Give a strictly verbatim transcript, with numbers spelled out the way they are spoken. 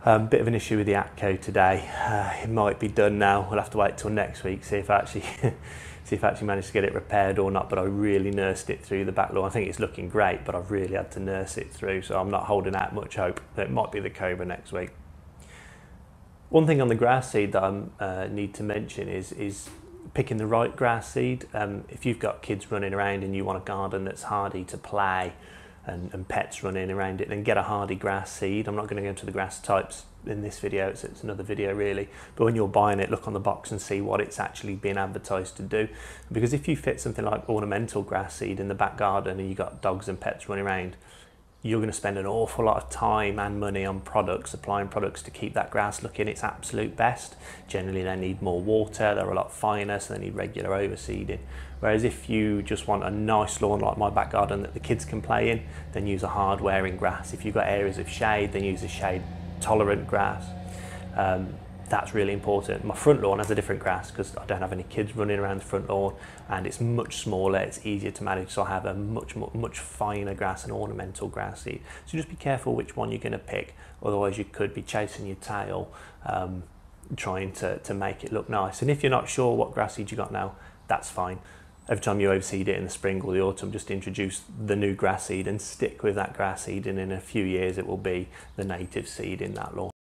Um, bit of an issue with the Atco today. Uh, it might be done now. We'll have to wait till next week, see if I actually see if I actually managed to get it repaired or not. But I really nursed it through the back lawn. I think it's looking great, but I've really had to nurse it through, so I'm not holding out much hope that it might be the Cobra next week. One thing on the grass seed that I uh, need to mention is is picking the right grass seed. Um, if you've got kids running around and you want a garden that's hardy to play, And, and pets running around it, then get a hardy grass seed. I'm not going to go into the grass types in this video, it's, it's another video really, but when you're buying it, look on the box and see what it's actually been advertised to do, because if you fit something like ornamental grass seed in the back garden and you got dogs and pets running around, you're going to spend an awful lot of time and money on products, supplying products to keep that grass looking its absolute best. Generally they need more water, they're a lot finer, so they need regular overseeding. Whereas if you just want a nice lawn like my back garden that the kids can play in, then use a hard wearing grass. If you've got areas of shade, then use a shade tolerant grass. Um, that's really important. My front lawn has a different grass because I don't have any kids running around the front lawn, and it's much smaller, it's easier to manage, so I have a much much finer grass and ornamental grass seed. So just be careful which one you're going to pick, otherwise you could be chasing your tail um, trying to, to make it look nice. And if you're not sure what grass seed you got now, that's fine. Every time you overseed it in the spring or the autumn, just introduce the new grass seed and stick with that grass seed, and in a few years it will be the native seed in that lawn.